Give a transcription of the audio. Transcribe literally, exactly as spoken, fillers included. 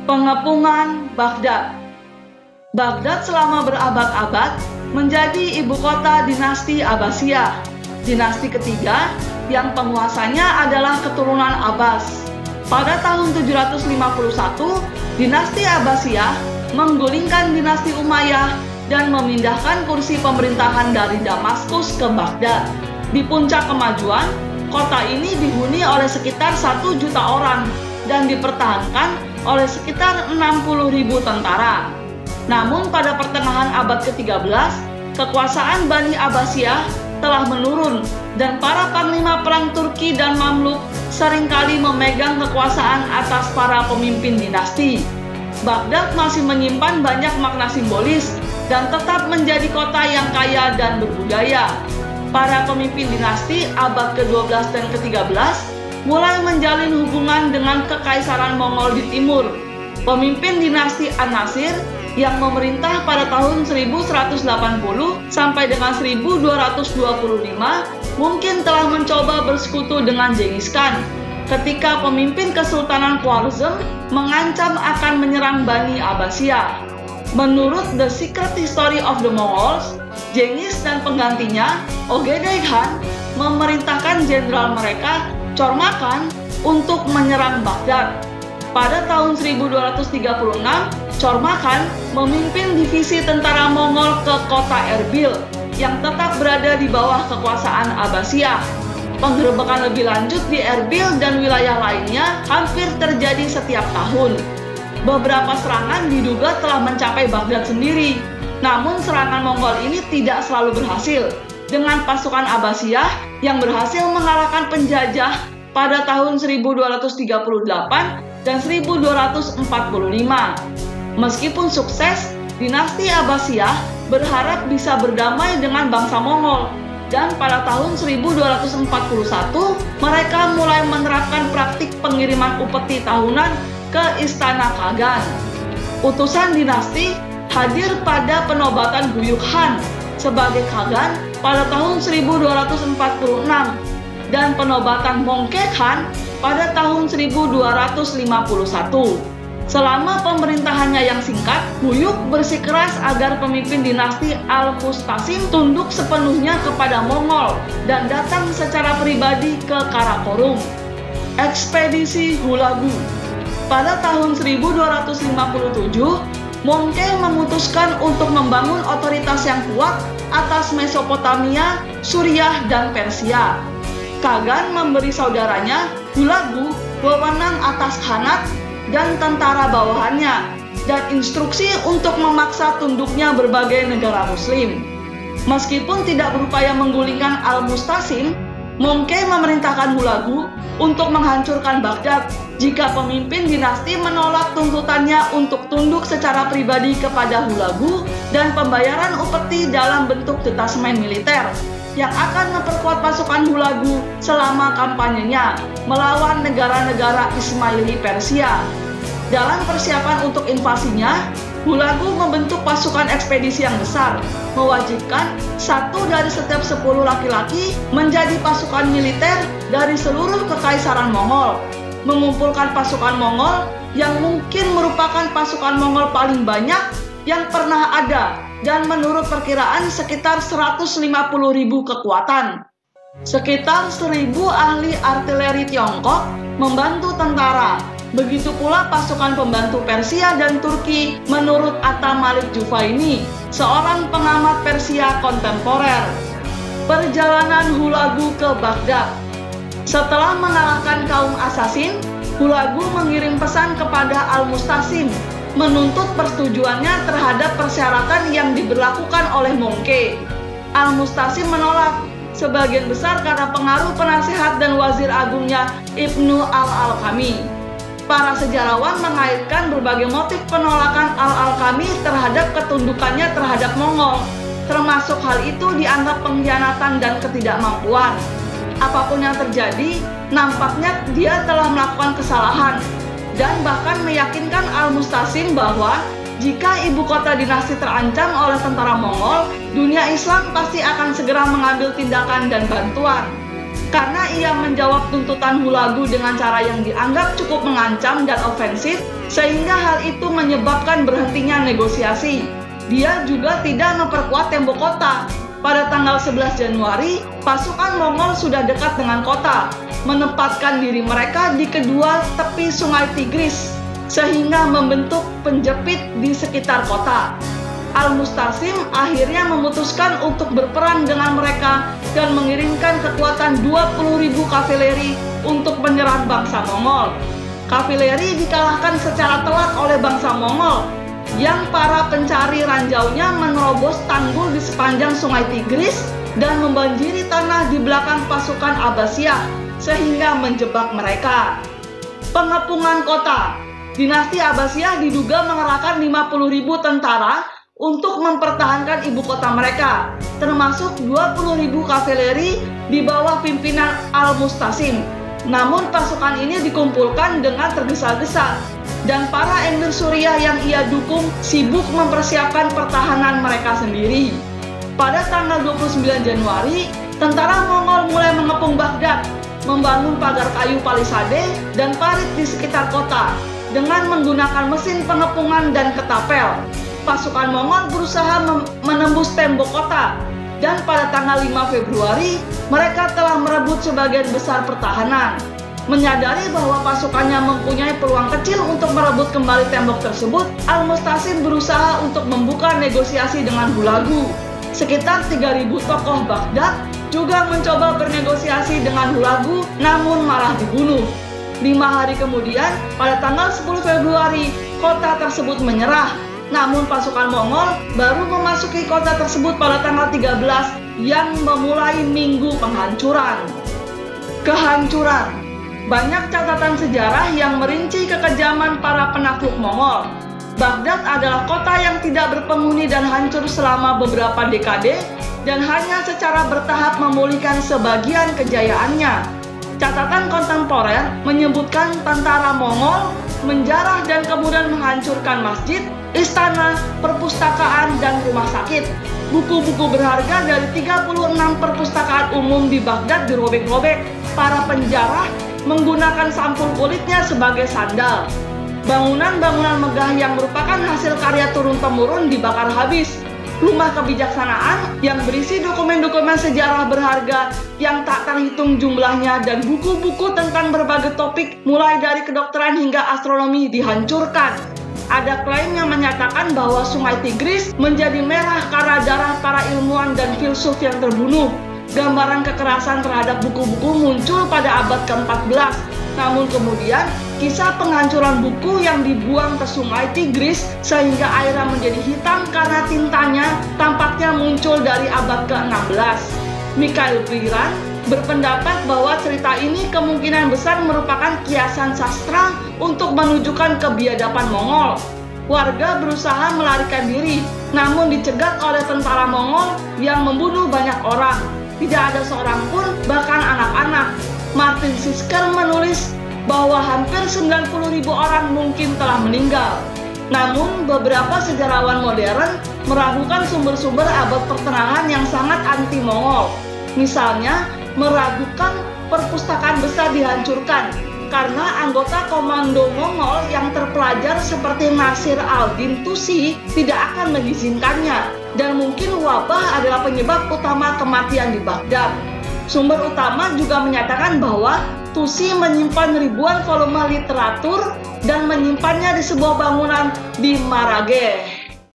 Pengepungan Baghdad. Baghdad selama berabad-abad menjadi ibu kota dinasti Abbasiyah, dinasti ketiga yang penguasanya adalah keturunan Abbas. Pada tahun tujuh ratus lima puluh satu, dinasti Abbasiyah menggulingkan dinasti Umayyah dan memindahkan kursi pemerintahan dari Damaskus ke Baghdad. Di puncak kemajuan, kota ini dihuni oleh sekitar satu juta orang dan dipertahankan oleh sekitar enam puluh ribu tentara. Namun pada pertengahan abad ke tiga belas, kekuasaan Bani Abbasiyah telah menurun dan para panglima perang Turki dan Mamluk seringkali memegang kekuasaan atas para pemimpin dinasti. Baghdad masih menyimpan banyak makna simbolis dan tetap menjadi kota yang kaya dan berbudaya. Para pemimpin dinasti abad ke dua belas dan ke tiga belas mulai menjalin hubungan dengan Kekaisaran Mongol di timur. Pemimpin dinasti An-Nasir yang memerintah pada tahun seribu seratus delapan puluh sampai dengan seribu dua ratus dua puluh lima mungkin telah mencoba bersekutu dengan Genghis Khan ketika pemimpin Kesultanan Khwarezm mengancam akan menyerang Bani Abbasiyah. Menurut The Secret History of the Mongols, Genghis dan penggantinya Ogedei Khan memerintahkan jenderal mereka Chormakhan untuk menyerang Baghdad. Pada tahun seribu dua ratus tiga puluh enam, Chormakhan memimpin divisi tentara Mongol ke kota Erbil yang tetap berada di bawah kekuasaan Abbasiyah. Penggerebekan lebih lanjut di Erbil dan wilayah lainnya hampir terjadi setiap tahun. Beberapa serangan diduga telah mencapai Baghdad sendiri, namun serangan Mongol ini tidak selalu berhasil, dengan pasukan Abbasiyah yang berhasil mengalahkan penjajah pada tahun seribu dua ratus tiga puluh delapan dan seribu dua ratus empat puluh lima. Meskipun sukses, dinasti Abbasiyah berharap bisa berdamai dengan bangsa Mongol, dan pada tahun seribu dua ratus empat puluh satu mereka mulai menerapkan praktik pengiriman upeti tahunan ke Istana Kagan. Utusan dinasti hadir pada penobatan Guyuk Khan sebagai Kagan pada tahun seribu dua ratus empat puluh enam dan penobatan Mongke Khan pada tahun seribu dua ratus lima puluh satu. Selama pemerintahannya yang singkat, Guyuk bersikeras agar pemimpin dinasti Al-Mustasim tunduk sepenuhnya kepada Mongol dan datang secara pribadi ke Karakorum. Ekspedisi Hulagu. Pada tahun seribu dua ratus lima puluh tujuh, Mongke memutuskan untuk membangun otoritas yang kuat atas Mesopotamia, Suriah, dan Persia. Kagan memberi saudaranya, Hulagu, wewenang atas Khanat dan tentara bawahannya, dan instruksi untuk memaksa tunduknya berbagai negara muslim. Meskipun tidak berupaya menggulingkan Al-Mustasim, Mongke memerintahkan Hulagu untuk menghancurkan Baghdad jika pemimpin dinasti menolak tuntutannya untuk tunduk secara pribadi kepada Hulagu dan pembayaran upeti dalam bentuk detasemen militer yang akan memperkuat pasukan Hulagu selama kampanyenya melawan negara-negara Ismaili Persia. Dalam persiapan untuk invasinya, Hulagu membentuk pasukan ekspedisi yang besar, mewajibkan satu dari setiap sepuluh laki-laki menjadi pasukan militer dari seluruh kekaisaran Mongol, mengumpulkan pasukan Mongol yang mungkin merupakan pasukan Mongol paling banyak yang pernah ada, dan menurut perkiraan sekitar seratus lima puluh ribu kekuatan. Sekitar seribu ahli artileri Tiongkok membantu tentara. Begitu pula pasukan pembantu Persia dan Turki menurut Atta Malik Juvaini, seorang pengamat Persia kontemporer. Perjalanan Hulagu ke Baghdad. Setelah mengalahkan kaum Asasin, Hulagu mengirim pesan kepada Al-Mustasim menuntut persetujuannya terhadap persyaratan yang diberlakukan oleh Mongke. Al-Mustasim menolak, sebagian besar karena pengaruh penasehat dan wazir agungnya Ibnu Al-Alqami. Para sejarawan mengaitkan berbagai motif penolakan Al-Alqami terhadap ketundukannya terhadap Mongol, termasuk hal itu dianggap pengkhianatan dan ketidakmampuan. Apapun yang terjadi, nampaknya dia telah melakukan kesalahan, dan bahkan meyakinkan Al-Mustasim bahwa jika ibu kota dinasti terancam oleh tentara Mongol, dunia Islam pasti akan segera mengambil tindakan dan bantuan. Karena ia menjawab tuntutan Hulagu dengan cara yang dianggap cukup mengancam dan ofensif, sehingga hal itu menyebabkan berhentinya negosiasi. Dia juga tidak memperkuat tembok kota. Pada tanggal sebelas Januari, pasukan Mongol sudah dekat dengan kota, menempatkan diri mereka di kedua tepi Sungai Tigris, sehingga membentuk penjepit di sekitar kota. Al-Mustasim akhirnya memutuskan untuk berperang dengan mereka dan mengirimkan kekuatan dua puluh ribu kavaleri untuk menyerang bangsa Mongol. Kavaleri dikalahkan secara telak oleh bangsa Mongol, yang para pencari ranjaunya menerobos tanggul di sepanjang Sungai Tigris dan membanjiri tanah di belakang pasukan Abbasiyah, sehingga menjebak mereka. Pengepungan kota. Dinasti Abbasiyah diduga mengerahkan lima puluh ribu tentara untuk mempertahankan ibu kota mereka, termasuk dua puluh ribu kavaleri di bawah pimpinan Al-Mustasim. Namun pasukan ini dikumpulkan dengan tergesa-gesa, dan para emir Suriah yang ia dukung sibuk mempersiapkan pertahanan mereka sendiri. Pada tanggal dua puluh sembilan Januari, tentara Mongol mulai mengepung Baghdad, membangun pagar kayu palisade dan parit di sekitar kota dengan menggunakan mesin pengepungan dan ketapel. Pasukan Mongol berusaha menembus tembok kota, dan pada tanggal lima Februari mereka telah merebut sebagian besar pertahanan. Menyadari bahwa pasukannya mempunyai peluang kecil untuk merebut kembali tembok tersebut, Al-Mustasim berusaha untuk membuka negosiasi dengan Hulagu. Sekitar tiga ribu tokoh Baghdad juga mencoba bernegosiasi dengan Hulagu, namun malah dibunuh. Lima hari kemudian, pada tanggal sepuluh Februari, kota tersebut menyerah. Namun pasukan Mongol baru memasuki kota tersebut pada tanggal tiga belas yang memulai minggu penghancuran. Kehancuran. Banyak catatan sejarah yang merinci kekejaman para penakluk Mongol. Baghdad adalah kota yang tidak berpenghuni dan hancur selama beberapa dekade dan hanya secara bertahap memulihkan sebagian kejayaannya. Catatan kontemporer menyebutkan tentara Mongol menjarah dan kemudian menghancurkan masjid, istana, perpustakaan, dan rumah sakit. Buku-buku berharga dari tiga puluh enam perpustakaan umum di Baghdad dirobek-robek. Para penjarah menggunakan sampul kulitnya sebagai sandal. Bangunan-bangunan megah yang merupakan hasil karya turun-temurun dibakar habis. Rumah kebijaksanaan yang berisi dokumen-dokumen sejarah berharga yang tak terhitung jumlahnya dan buku-buku tentang berbagai topik mulai dari kedokteran hingga astronomi dihancurkan. Ada klaim yang menyatakan bahwa Sungai Tigris menjadi merah karena darah para ilmuwan dan filsuf yang terbunuh. Gambaran kekerasan terhadap buku-buku muncul pada abad ke empat belas. Namun kemudian, kisah penghancuran buku yang dibuang ke Sungai Tigris sehingga airnya menjadi hitam karena tintanya tampaknya muncul dari abad ke enam belas. Mikhail Priran berpendapat bahwa cerita ini kemungkinan besar merupakan kiasan sastra untuk menunjukkan kebiadaban Mongol. Warga berusaha melarikan diri, namun dicegat oleh tentara Mongol yang membunuh banyak orang. Tidak ada seorang pun, bahkan anak-anak. Martin Sisker menulis bahwa hampir sembilan puluh ribu orang mungkin telah meninggal. Namun, beberapa sejarawan modern meragukan sumber-sumber abad pertengahan yang sangat anti-Mongol. Misalnya, meragukan perpustakaan besar dihancurkan karena anggota komando Mongol yang terpelajar seperti Nasir al-Din Tusi tidak akan mengizinkannya, dan mungkin wabah adalah penyebab utama kematian di Baghdad. Sumber utama juga menyatakan bahwa Tusi menyimpan ribuan volume literatur dan menyimpannya di sebuah bangunan di Marageh.